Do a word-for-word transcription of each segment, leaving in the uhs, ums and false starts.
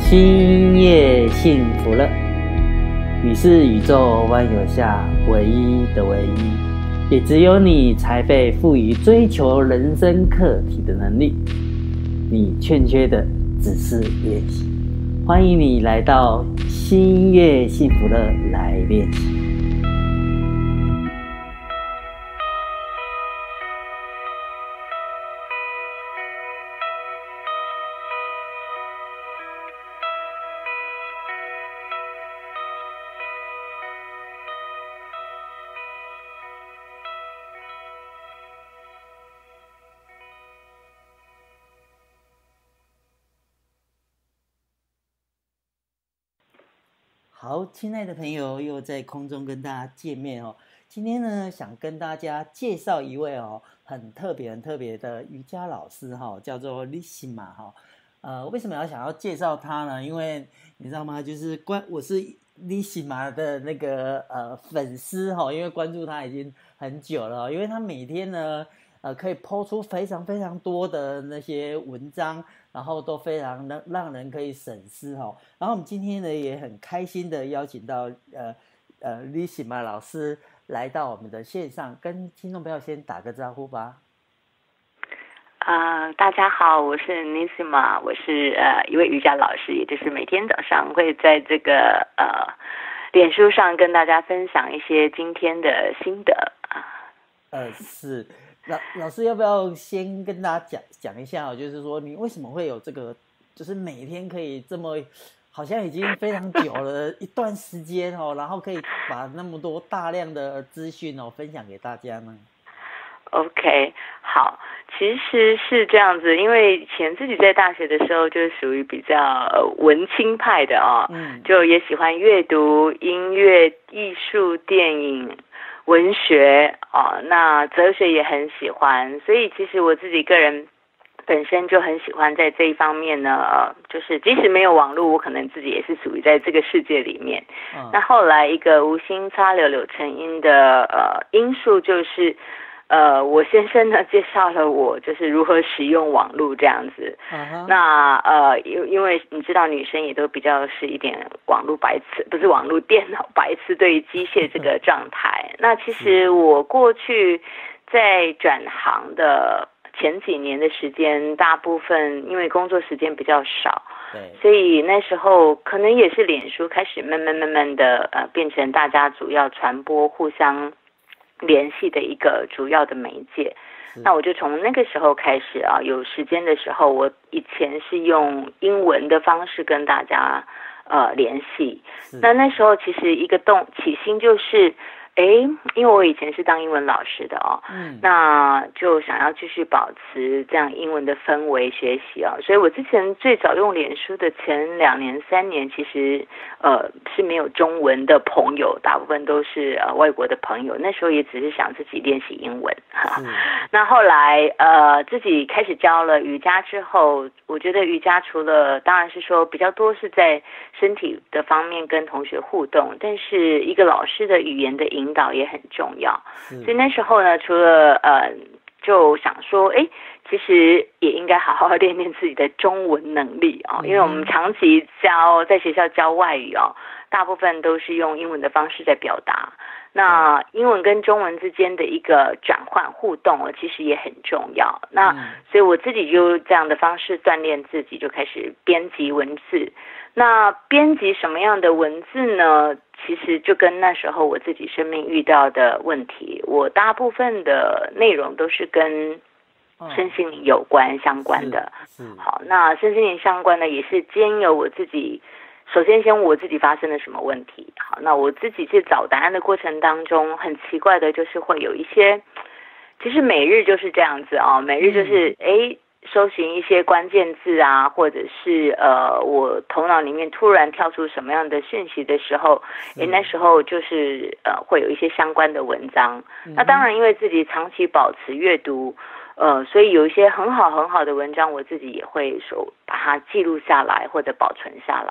星夜幸福了，你是宇宙万有下唯一的唯一，也只有你才被赋予追求人生课题的能力。你欠缺的只是练习。欢迎你来到星夜幸福了来练习。好，亲爱的朋友，又在空中跟大家见面哦。今天呢，想跟大家介绍一位哦，很特别、很特别的瑜伽老师哈、哦，叫做 Lissima 哈。呃，为什么要想要介绍他呢？因为你知道吗？就是关我是 Lissima 的那个呃粉丝哈、哦，因为关注他已经很久了、哦，因为他每天呢。呃，可以po出非常非常多的那些文章，然后都非常让让人可以省思哈、哦。然后我们今天呢也很开心的邀请到呃呃 Lissima 老师来到我们的线上，跟听众朋友先打个招呼吧。 啊、呃，大家好，我是 Lissima， 我是呃一位瑜伽老师，也就是每天早上会在这个呃脸书上跟大家分享一些今天的心得啊。 呃，是。老老师要不要先跟大家讲讲一下哦？就是说你为什么会有这个，就是每天可以这么，好像已经非常久了一段时间哦，然后可以把那么多大量的资讯哦分享给大家呢 ？OK， 好，其实是这样子，因为以前自己在大学的时候就是属于比较文青派的哦，嗯，就也喜欢阅读、音乐、艺术、电影。文学哦，那哲学也很喜欢，所以其实我自己个人本身就很喜欢在这一方面呢，呃，就是即使没有网络，我可能自己也是属于在这个世界里面。嗯、那后来一个无心插柳柳成荫的呃因素就是。呃，我先生呢介绍了我就是如何使用网络这样子。Uh-huh. 那呃，因因为你知道女生也都比较是一点网络白痴，不是网络电脑白痴，对于机械这个状态。那其实我过去在转行的前几年的时间，大部分因为工作时间比较少，对，所以那时候可能也是脸书开始慢慢慢慢的呃变成大家主要传播互相。联系的一个主要的媒介，那我就从那个时候开始啊，有时间的时候，我以前是用英文的方式跟大家呃联系。那那时候其实一个动起心就是，哎，因为我以前是当英文老师的哦，嗯，那就想要继续保持这样英文的氛围学习啊，所以我之前最早用脸书的前两年三年，其实呃是没有中文的朋友，大部分都是呃外国的朋友。那时候也只是想自己练习英文。嗯、那后来呃自己开始教了瑜伽之后，我觉得瑜伽除了当然是说比较多是在身体的方面跟同学互动，但是一个老师的语言的引导也很重要。所以那时候呢，除了呃就想说，哎，其实也应该好好练练自己的中文能力啊、哦，因为我们长期教在学校教外语哦，大部分都是用英文的方式在表达。那英文跟中文之间的一个转换互动哦，其实也很重要。那、嗯、所以我自己就这样的方式锻炼自己，就开始编辑文字。那编辑什么样的文字呢？其实就跟那时候我自己生命遇到的问题，我大部分的内容都是跟身心灵有关相关的。好，那身心灵相关的也是兼有我自己。首先，先我自己发生了什么问题？好，那我自己去找答案的过程当中，很奇怪的就是会有一些，其实每日就是这样子啊，每日就是哎、嗯，搜寻一些关键字啊，或者是呃，我头脑里面突然跳出什么样的讯息的时候，哎，那时候就是呃，会有一些相关的文章。嗯、那当然，因为自己长期保持阅读。呃，所以有一些很好很好的文章，我自己也会手把它记录下来或者保存下来。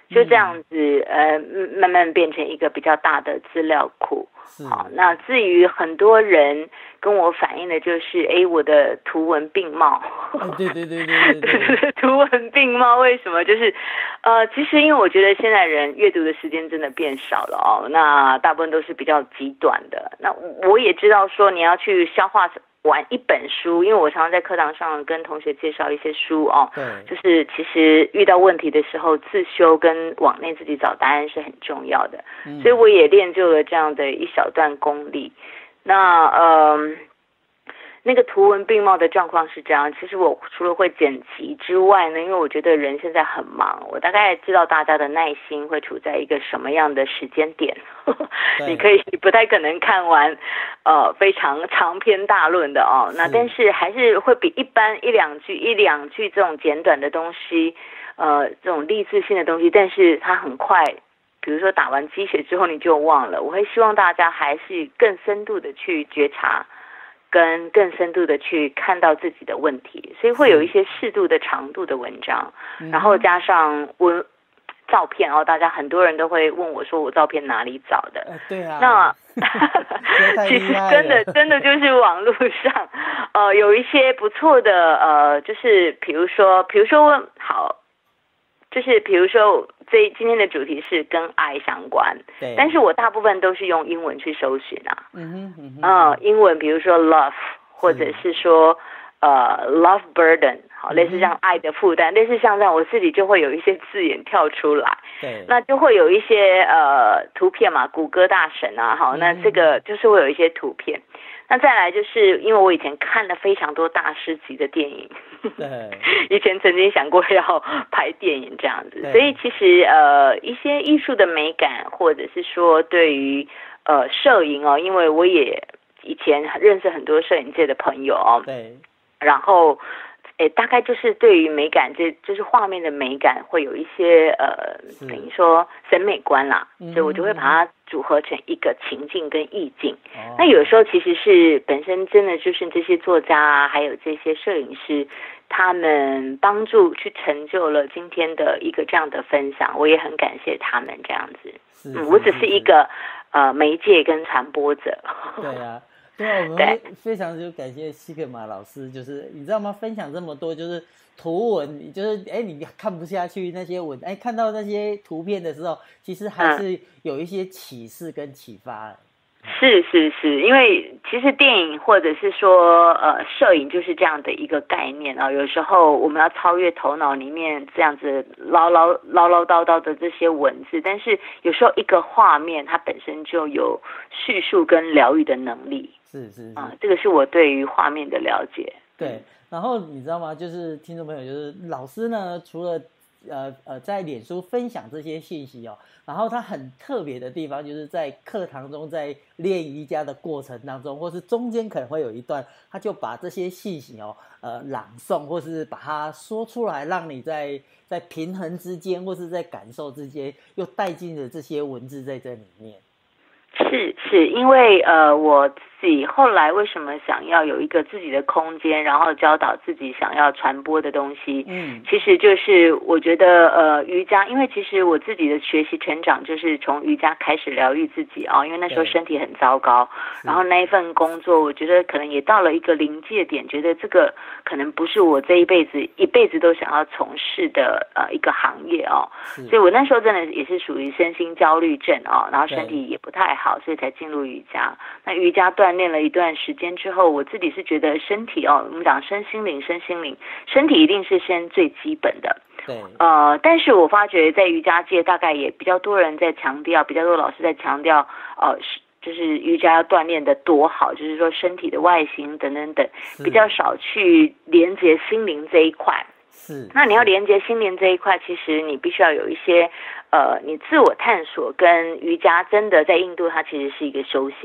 就这样子，呃，慢慢变成一个比较大的资料库。好，那至于很多人跟我反映的就是，哎，我的图文并茂。 对对对对对对。 图文并茂，为什么？就是，呃，其实因为我觉得现在人阅读的时间真的变少了哦，那大部分都是比较极短的。那我也知道说你要去消化完一本书，因为我常常在课堂上跟同学介绍一些书哦， 对， 就是其实遇到问题的时候，自修跟往内自己找答案是很重要的，嗯、所以我也练就了这样的一小段功力。那呃，那个图文并茂的状况是这样，其实我除了会剪辑之外呢，因为我觉得人现在很忙，我大概知道大家的耐心会处在一个什么样的时间点，你可以不太可能看完呃非常长篇大论的哦，那但是还是会比一般一两句一两句这种简短的东西，呃这种励志性的东西，但是它很快，比如说打完鸡血之后你就忘了，我会希望大家还是更深度的去觉察，跟更深度的去看到自己的问题，所以会有一些适度的长度的文章，嗯、然后加上文照片哦，大家很多人都会问我说我照片哪里找的？ 呃、对啊， 那其实真的真的就是网络上呃有一些不错的呃，就是比如说比如说好。就是比如说这今天的主题是跟爱相关， 对， 但是我大部分都是用英文去搜寻啊， 嗯哼嗯哼， 呃，英文比如说 love 或者是说呃 love burden， 好，类似像爱的负担，类似像这样，我自己就会有一些字眼跳出来， 对， 那就会有一些呃图片嘛，谷歌大神啊，好，那这个就是会有一些图片。那再来就是因为我以前看了非常多大师级的电影， 对， 以前曾经想过要拍电影这样子，所以其实呃一些艺术的美感，或者是说对于呃摄影哦，因为我也以前认识很多摄影界的朋友哦， 对， 然后诶大概就是对于美感，这就是画面的美感会有一些呃等于说审美观啦，嗯、所以我就会把它组合成一个情境跟意境。哦、那有时候其实是本身真的就是这些作家啊，还有这些摄影师，他们帮助去成就了今天的一个这样的分享，我也很感谢他们这样子。嗯，我只是一个呃媒介跟传播者。 对啊。对啊，我们非常就感谢西格玛老师，就是你知道吗？分享这么多，就是图文，就是哎，你看不下去那些文，哎，看到那些图片的时候，其实还是有一些启示跟启发。嗯是是是，因为其实电影或者是说呃摄影就是这样的一个概念啊。有时候我们要超越头脑里面这样子唠唠唠唠叨叨的这些文字，但是有时候一个画面它本身就有叙述跟疗愈的能力。 是是是啊，这个是我对于画面的了解。 对，然后你知道吗？就是听众朋友，就是老师呢，除了呃呃在脸书分享这些信息哦，然后他很特别的地方就是在课堂中，在练瑜伽的过程当中，或是中间可能会有一段，他就把这些信息哦呃朗诵，或是把它说出来，让你在在平衡之间，或是在感受之间，又带进了这些文字在这里面。 是是，因为呃我自己后来为什么想要有一个自己的空间，然后教导自己想要传播的东西，嗯，其实就是我觉得呃瑜伽，因为其实我自己的学习成长就是从瑜伽开始疗愈自己啊、哦，因为那时候身体很糟糕，然后那一份工作我觉得可能也到了一个临界点，觉得这个可能不是我这一辈子一辈子都想要从事的呃一个行业哦，所以我那时候真的也是属于身心焦虑症哦，然后身体也不太好，所以才进入瑜伽。那瑜伽锻炼了一段时间之后，我自己是觉得身体哦，我们讲身心灵，身心灵，身体一定是先最基本的。 对。 呃，但是我发觉在瑜伽界，大概也比较多人在强调，比较多老师在强调，呃，就是瑜伽要锻炼的多好，就是说身体的外形等等等，比较少去连接心灵这一块。 是。 那你要连接心灵这一块，其实你必须要有一些。呃，你自我探索跟瑜伽真的在印度，它其实是一个修行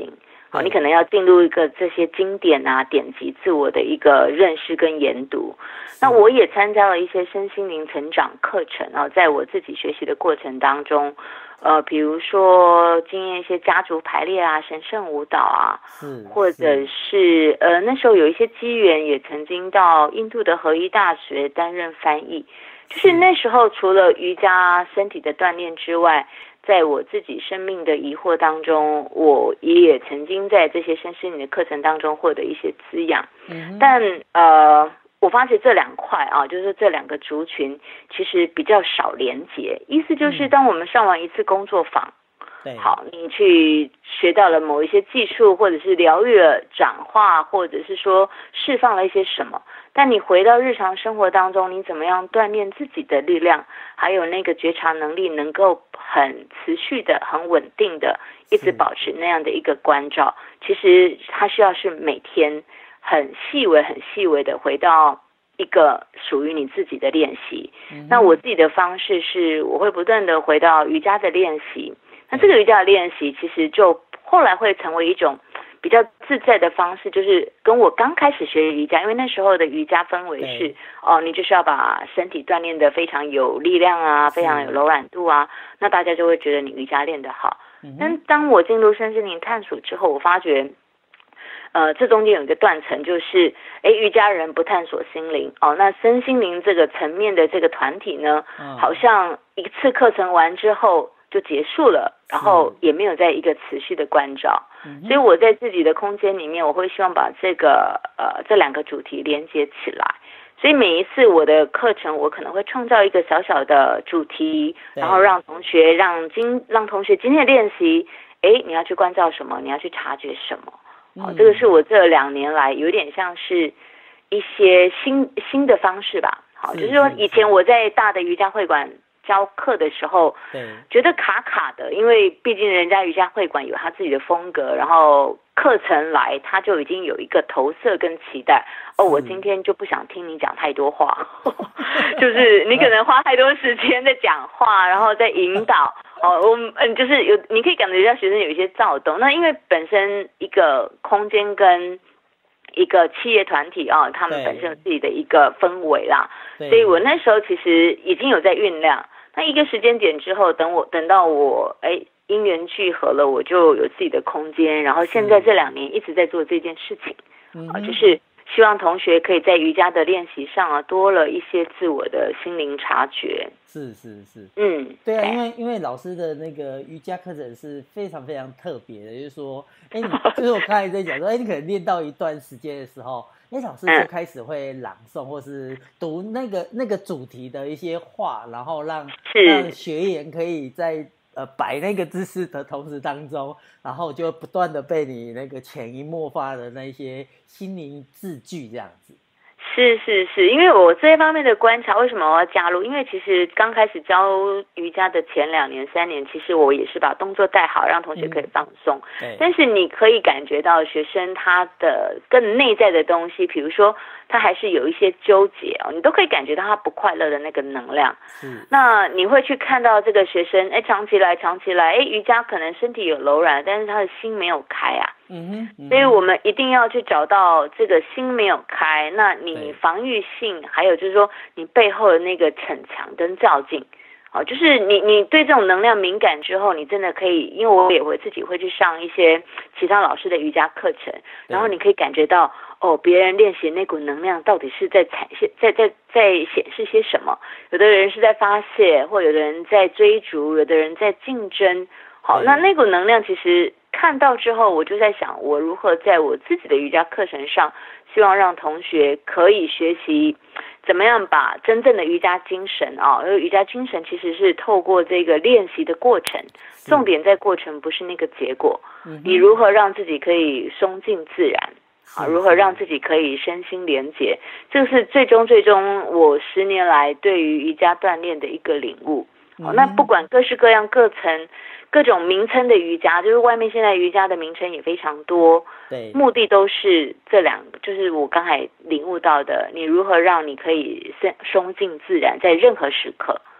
好，你可能要进入一个这些经典啊典籍自我的一个认识跟研读。那我也参加了一些身心灵成长课程啊，在我自己学习的过程当中，呃，比如说经验一些家族排列啊、神圣舞蹈啊，或者是呃那时候有一些机缘，也曾经到印度的合一大学担任翻译。就是那时候除了瑜伽身体的锻炼之外，在我自己生命的疑惑当中，我也曾经在这些身心灵的课程当中获得一些滋养。嗯、但呃，我发觉这两块啊，就是这两个族群其实比较少连结。意思就是，当我们上完一次工作坊，嗯、好，你去学到了某一些技术，或者是疗愈了、转化，或者是说释放了一些什么。但你回到日常生活当中，你怎么样锻炼自己的力量，还有那个觉察能力，能够很持续的、很稳定的，一直保持那样的一个关照。其实它需要是每天很细微、很细微的回到一个属于你自己的练习。嗯、那我自己的方式是，我会不断的回到瑜伽的练习。那这个瑜伽的练习，其实就后来会成为一种比较自在的方式，就是跟我刚开始学瑜伽，因为那时候的瑜伽氛围是哦，你就是要把身体锻炼得非常有力量啊，非常有柔软度啊，那大家就会觉得你瑜伽练得好。嗯、但当我进入身心灵探索之后，我发觉呃，这中间有一个断层，就是诶瑜伽人不探索心灵哦，那身心灵这个层面的这个团体呢，嗯、好像一次课程完之后就结束了，然后也没有在一个持续的关照。嗯、所以我在自己的空间里面，我会希望把这个呃这两个主题连接起来。所以每一次我的课程，我可能会创造一个小小的主题，然后让同学让今让同学今天的练习，哎，你要去关照什么？你要去察觉什么？哦，嗯、这个是我这两年来有点像是一些新新的方式吧。好，就是说以前我在大的瑜伽会馆教课的时候，对，觉得卡卡的，因为毕竟人家瑜伽会馆有他自己的风格，然后课程来他就已经有一个投射跟期待。哦，我今天就不想听你讲太多话，就是你可能花太多时间在讲话，然后在引导。哦，我嗯，就是有你可以感觉到学生有一些躁动。那因为本身一个空间跟一个企业团体啊、哦，他们本身有自己的一个氛围啦，所以我那时候其实已经有在酝酿。那一个时间点之后，等我等到我哎因缘聚合了，我就有自己的空间，然后现在这两年一直在做这件事情，啊、嗯，就是希望同学可以在瑜伽的练习上啊，多了一些自我的心灵察觉。 是是是， 嗯， 对啊，因为因为老师的那个瑜伽课程是非常非常特别的，就是说，哎，就是我刚才在讲说，哎，你可能练到一段时间的时候，哎，老师就开始会朗诵或是读那个那个主题的一些话，然后让让学员可以在呃摆那个姿势的同时当中，然后就不断的被你那个潜移默化的那些心灵字句这样子。 是是是，因为我这一方面的观察，为什么我要加入？因为其实刚开始教瑜伽的前两年、三年，其实我也是把动作带好，让同学可以放松。嗯、但是你可以感觉到学生他的更内在的东西，比如说他还是有一些纠结哦，你都可以感觉到他不快乐的那个能量。嗯、那你会去看到这个学生，哎，长期来长期来，哎，瑜伽可能身体有柔软，但是他的心没有开啊。嗯哼，嗯哼，所以我们一定要去找到这个心没有开，那你防御性，还有就是说你背后的那个逞强跟较劲，哦，就是你你对这种能量敏感之后，你真的可以，因为我也会自己会去上一些其他老师的瑜伽课程，然后你可以感觉到哦，别人练习那股能量到底是在产现在在在显示些什么？有的人是在发泄，或有的人在追逐，有的人在竞争。好，那那股能量其实看到之后，我就在想，我如何在我自己的瑜伽课程上，希望让同学可以学习怎么样把真正的瑜伽精神啊，因为瑜伽精神其实是透过这个练习的过程，重点在过程，不是那个结果。嗯、你如何让自己可以松静自然？啊，如何让自己可以身心连结？这是最终最终我十年来对于瑜伽锻炼的一个领悟。哦，那不管各式各样各层各种名称的瑜伽，就是外面现在瑜伽的名称也非常多，对，目的都是这两个，就是我刚才领悟到的，你如何让你可以松松静自然，在任何时刻，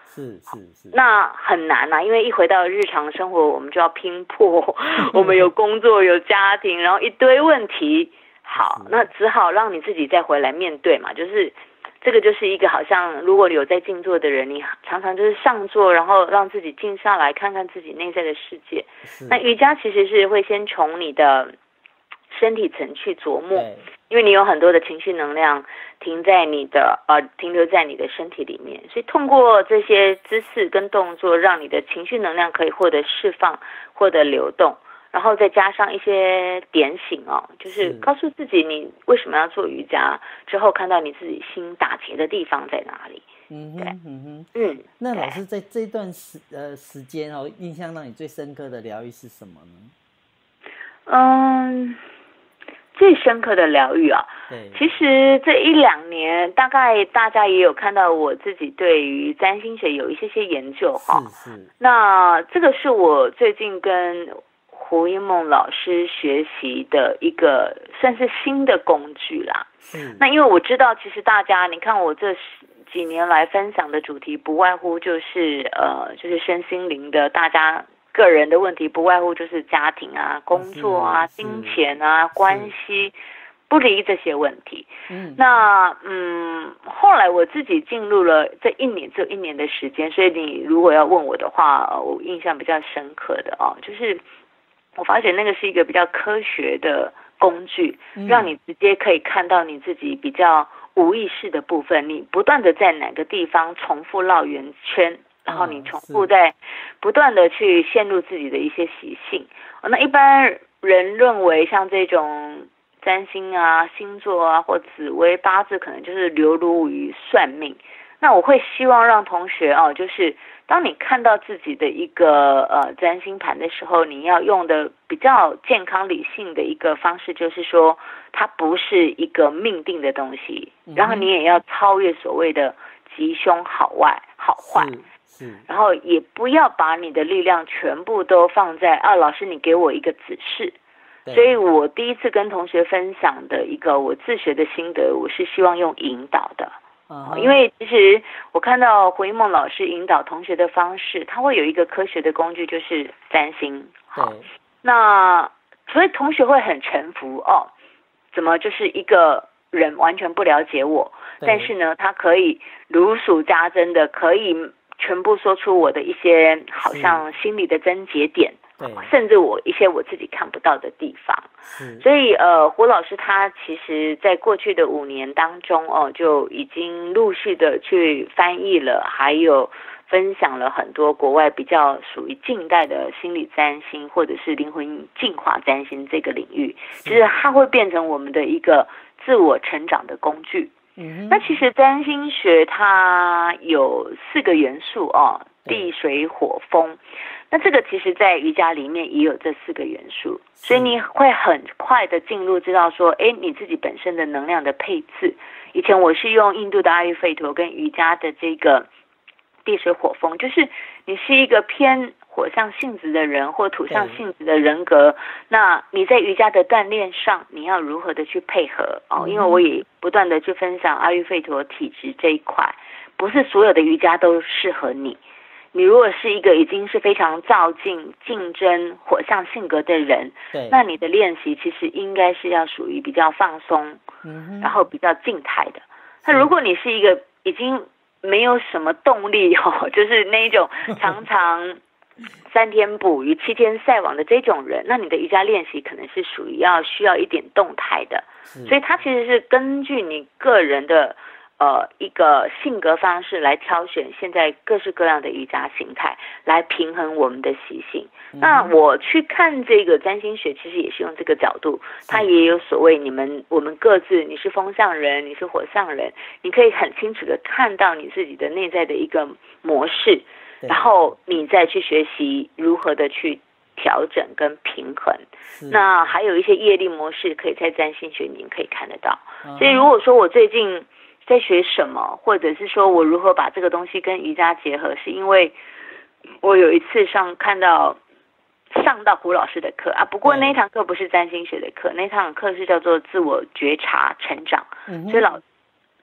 是是是， 那很难啊，因为一回到日常生活，我们就要拼破，我们有工作有家庭，然后一堆问题，好，那只好让你自己再回来面对嘛，就是这个就是一个好像如果有在静坐的人，你常常就是上座，然后让自己静下来看看自己内在的世界。那瑜伽其实是会先从你的身体层去琢磨，因为你有很多的情绪能量停在你的呃停留在你的身体里面，所以通过这些姿势跟动作，让你的情绪能量可以获得释放，获得流动，然后再加上一些点醒哦，就是告诉自己你为什么要做瑜伽，之后看到你自己心打结的地方在哪里。 嗯哼嗯哼嗯， 那老师在这段时呃时间哦，印象让你最深刻的疗愈是什么呢？ 嗯。最深刻的疗愈啊， 对， 其实这一两年，大概大家也有看到我自己对于占星学有一些些研究哈。 是是。 那这个是我最近跟胡因梦老师学习的一个算是新的工具啦。 嗯。 那因为我知道，其实大家，你看我这几年来分享的主题，不外乎就是呃，就是身心灵的，大家。个人的问题不外乎就是家庭啊、工作啊、金钱啊、关系不离这些问题。嗯，那嗯，后来我自己进入了这一年，只有一年的时间，所以你如果要问我的话，我印象比较深刻的哦，就是我发现那个是一个比较科学的工具，嗯、让你直接可以看到你自己比较无意识的部分，你不断的在哪个地方重复绕圆圈。然后你重复在不断的去陷入自己的一些习性。那一般人认为像这种占星啊、星座啊或紫微八字，可能就是流入于算命。那我会希望让同学哦，就是当你看到自己的一个呃占星盘的时候，你要用的比较健康理性的一个方式，就是说它不是一个命定的东西，然后你也要超越所谓的吉凶好坏好坏。然后也不要把你的力量全部都放在啊，老师你给我一个指示。所以我第一次跟同学分享的一个我自学的心得，我是希望用引导的。Uh-huh. 因为其实我看到胡因梦老师引导同学的方式，他会有一个科学的工具，就是占星。好，那所以同学会很臣服哦，怎么就是一个人完全不了解我，但是呢，他可以如数家珍的可以。全部说出我的一些好像心里的症结点，甚至我一些我自己看不到的地方。所以呃，胡老师他其实在过去的五年当中哦，就已经陆续的去翻译了，还有分享了很多国外比较属于近代的心理占星或者是灵魂进化占星这个领域，其实它会变成我们的一个自我成长的工具。嗯、那其实占星学它有四个元素哦，地水火风。那这个其实在瑜伽里面也有这四个元素，所以你会很快的进入知道说，哎，你自己本身的能量的配置。以前我是用印度的阿育吠陀跟瑜伽的这个地水火风，就是你是一个偏火象性质的人或土象性质的人格，那你在瑜伽的锻炼上你要如何的去配合哦？因为我也不断的去分享阿育吠陀体质这一块，不是所有的瑜伽都适合你。你如果是一个已经是非常躁进、竞争、火象性格的人，那你的练习其实应该是要属于比较放松，嗯、然后比较静态的。那如果你是一个已经没有什么动力哦，就是那一种常常三天捕鱼七天晒网的这种人，那你的瑜伽练习可能是属于要需要一点动态的。所以它其实是根据你个人的呃一个性格方式来挑选现在各式各样的瑜伽形态，来平衡我们的习性。嗯、那我去看这个占星学，其实也是用这个角度，它也有所谓你们我们各自，你是风象人，你是火象人，你可以很清楚的看到你自己的内在的一个模式，然后你再去学习如何的去调整跟平衡。那还有一些业力模式可以在占星学里面可以看得到。嗯、所以如果说我最近在学什么，或者是说我如何把这个东西跟瑜伽结合，是因为我有一次上看到上到胡老师的课啊，不过那一堂课不是占星学的课，那堂课是叫做自我觉察成长。嗯、所以老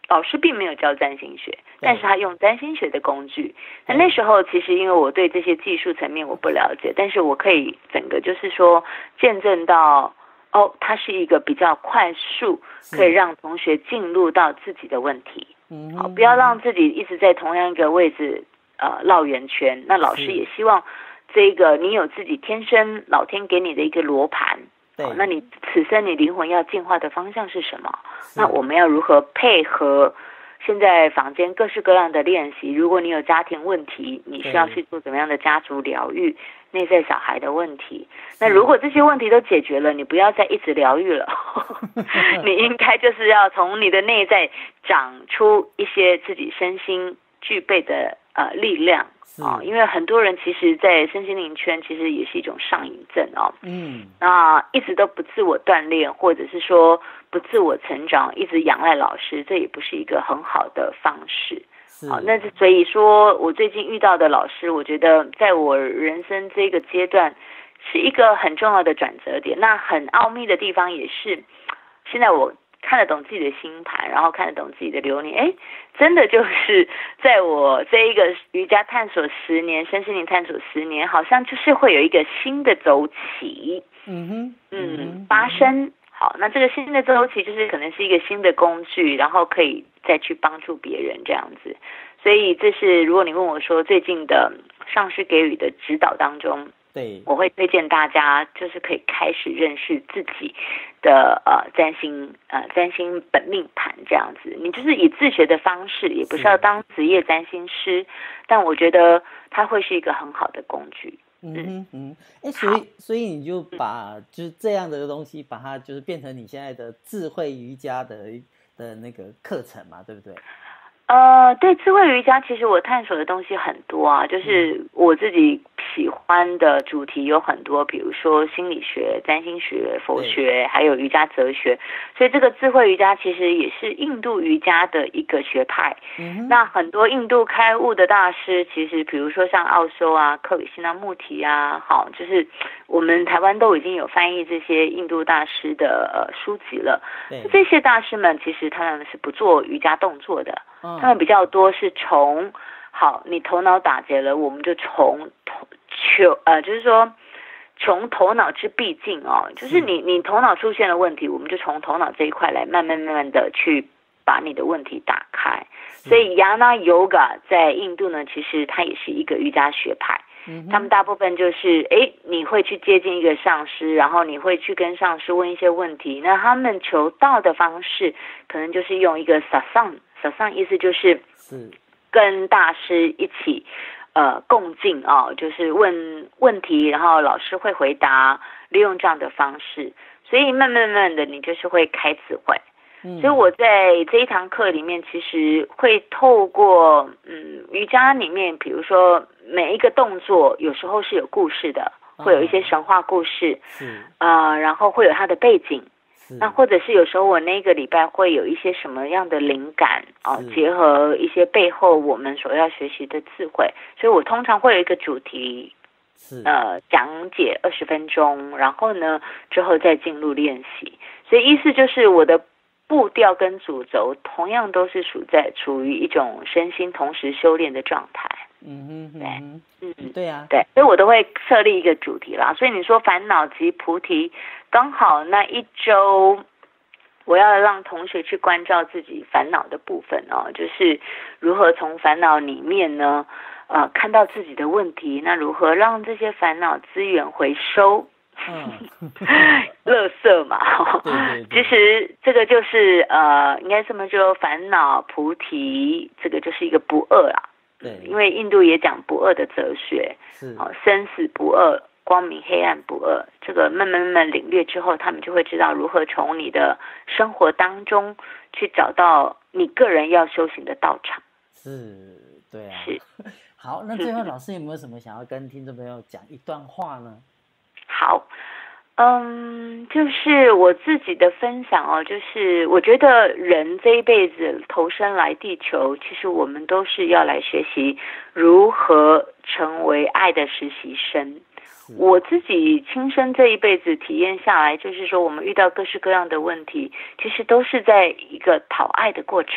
老师并没有教占星学，但是他用占星学的工具。那那时候其实因为我对这些技术层面我不了解，但是我可以整个就是说见证到，哦，它是一个比较快速可以让同学进入到自己的问题。嗯，好，不要让自己一直在同样一个位置呃绕圆圈。那老师也希望这个你有自己天生老天给你的一个罗盘。哦，那你此生你灵魂要进化的方向是什么？那我们要如何配合现在坊间各式各样的练习？如果你有家庭问题，你需要去做怎么样的家族疗愈？内在小孩的问题，那如果这些问题都解决了，你不要再一直疗愈了，你应该就是要从你的内在长出一些自己身心具备的呃力量。哦，因为很多人其实在身心灵圈其实也是一种上瘾症哦，嗯，那一直都不自我锻炼，或者是说不自我成长，一直仰赖老师，这也不是一个很好的方式。好，那所以说我最近遇到的老师，我觉得在我人生这个阶段是一个很重要的转折点。那很奥秘的地方也是，现在我看得懂自己的星盘，然后看得懂自己的流年，哎，真的就是在我这一个瑜伽探索十年，身心灵探索十年，好像就是会有一个新的周期，嗯哼，嗯，发生。好，那这个新的周期就是可能是一个新的工具，然后可以再去帮助别人这样子。所以这是如果你问我说最近的上师给予的指导当中，对，我会推荐大家就是可以开始认识自己的呃占星呃占星本命盘这样子。你就是以自学的方式，也不是要当职业占星师，但我觉得它会是一个很好的工具。 嗯哼嗯，哎，所以所以你就把就是这样的东西，把它就是变成你现在的智慧瑜伽的的那个课程嘛，对不对？ 呃，对，智慧瑜伽其实我探索的东西很多啊，就是我自己喜欢的主题有很多，比如说心理学、占星学、佛学，还有瑜伽哲学。所以这个智慧瑜伽其实也是印度瑜伽的一个学派。嗯，那很多印度开悟的大师，其实比如说像奥修啊、克里希那穆提啊，好，就是我们台湾都已经有翻译这些印度大师的呃书籍了。这些大师们其实他们是不做瑜伽动作的。嗯，他们比较多是从好，你头脑打结了，我们就从头求呃，就是说从头脑之必境哦，就是你你头脑出现了问题，我们就从头脑这一块来慢慢慢慢的去把你的问题打开。所以 Jnana Yoga 在印度呢，其实它也是一个瑜伽学派。嗯，他们大部分就是哎，你会去接近一个上师，然后你会去跟上师问一些问题。那他们求道的方式，可能就是用一个 satsang。satsang 意思就是跟大师一起呃共进啊，就是问问题，然后老师会回答，利用这样的方式，所以慢慢慢的你就是会开智慧。嗯，所以我在这一堂课里面，其实会透过嗯瑜伽里面，比如说每一个动作，有时候是有故事的，会有一些神话故事，嗯，呃，然后会有它的背景。那或者是有时候我那个礼拜会有一些什么样的灵感啊，结合一些背后我们所要学习的智慧，所以我通常会有一个主题，呃，讲解二十分钟，然后呢之后再进入练习。所以意思就是我的步调跟主轴同样都是处在处于一种身心同时修炼的状态。嗯哼，对，嗯， 对啊， 对，所以我都会设立一个主题啦。所以你说烦恼及菩提，刚好那一周我要让同学去关照自己烦恼的部分哦，就是如何从烦恼里面呢，呃，看到自己的问题，那如何让这些烦恼资源回收。嗯，垃圾嘛，对对对，其实这个就是呃，应该这么说，烦恼菩提，这个就是一个不二啦。对，因为印度也讲不二的哲学，是，哦，生死不二，光明黑暗不二，这个慢慢慢慢领略之后，他们就会知道如何从你的生活当中去找到你个人要修行的道场。 是，对啊，是。好，那最后老师有没有什么想要跟听众朋友讲一段话呢？ 好，嗯，就是我自己的分享哦，就是我觉得人这一辈子投身来地球，其实我们都是要来学习如何成为爱的实习生。我自己亲身这一辈子体验下来，就是说我们遇到各式各样的问题，其实都是在一个讨爱的过程。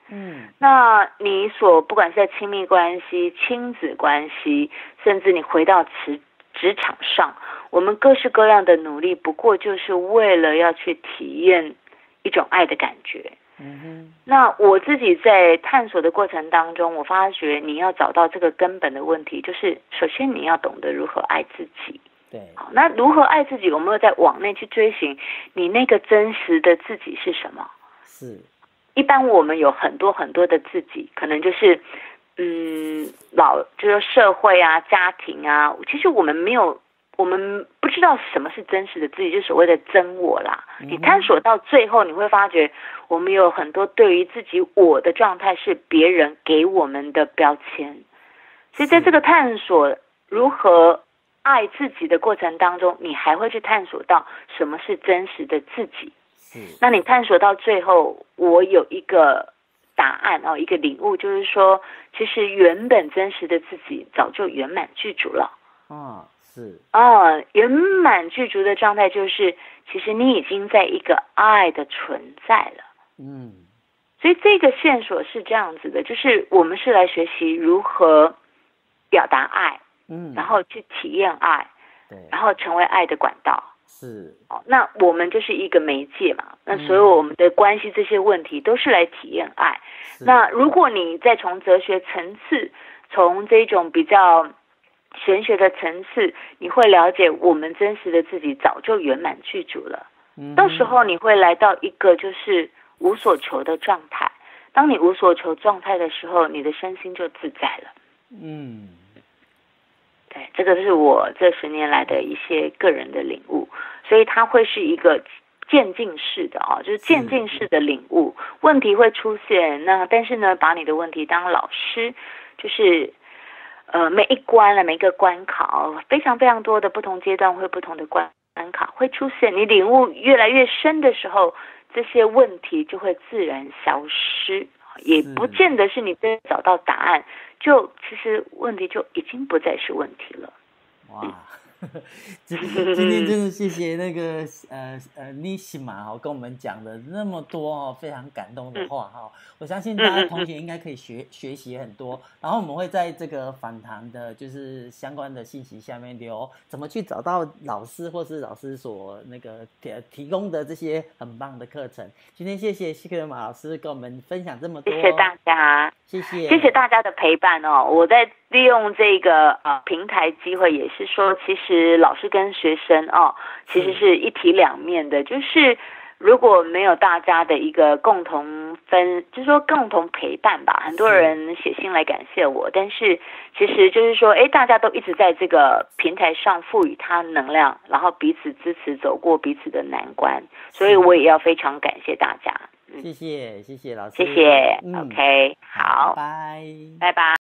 嗯，那你所不管是在亲密关系、亲子关系，甚至你回到职职场上，我们各式各样的努力，不过就是为了要去体验一种爱的感觉。嗯哼，那我自己在探索的过程当中，我发觉你要找到这个根本的问题，就是首先你要懂得如何爱自己。 对， 好，那如何爱自己？我们要再往内去追寻，你那个真实的自己是什么？ 是。 一般我们有很多很多的自己，可能就是嗯老就是社会啊、家庭啊，其实我们没有，我们不知道什么是真实的自己，就是所谓的真我啦。嗯、你探索到最后，你会发觉我们有很多对于自己我的状态是别人给我们的标签，所以在这个探索如何爱自己的过程当中，你还会去探索到什么是真实的自己。那你探索到最后，我有一个答案哦，一个领悟，就是说，其实原本真实的自己早就圆满具足了。 啊，是啊，圆满具足的状态就是，其实你已经在一个爱的存在了。嗯，所以这个线索是这样子的，就是我们是来学习如何表达爱，嗯，然后去体验爱，对，然后成为爱的管道。 是， 哦，那我们就是一个媒介嘛，那所有我们的关系这些问题都是来体验爱。那如果你再从哲学层次，从这种比较玄学的层次，你会了解我们真实的自己早就圆满具足了。嗯，到时候你会来到一个就是无所求的状态。当你无所求状态的时候，你的身心就自在了。嗯。对，这个是我这十年来的一些个人的领悟，所以它会是一个渐进式的啊，就是渐进式的领悟。问题会出现，那但是呢，把你的问题当老师，就是呃每一关了每一个关卡，非常非常多的不同阶段会不同的关关卡会出现。你领悟越来越深的时候，这些问题就会自然消失，也不见得是你真的找到答案。就其实问题就已经不再是问题了。 哇，今今天真的谢谢那个呃呃妮西玛哈跟我们讲的那么多哦，非常感动的话哈、嗯，我相信大家同学应该可以学、嗯、学习很多。然后我们会在这个访谈的就是相关的信息下面留怎么去找到老师或是老师所那个提供的这些很棒的课程。今天谢谢西克玛老师跟我们分享这么多， 谢谢大家， 谢谢谢谢大家的陪伴哦。我在利用这个呃平台机会，也是说，其实老师跟学生哦，其实是一体两面的。就是如果没有大家的一个共同分，就是说共同陪伴吧，很多人写信来感谢我，但是其实就是说，哎，大家都一直在这个平台上赋予他能量，然后彼此支持，走过彼此的难关，所以我也要非常感谢大家。 谢谢，谢谢老师， 谢谢、 嗯、 ，OK， 好， 拜拜， 拜拜。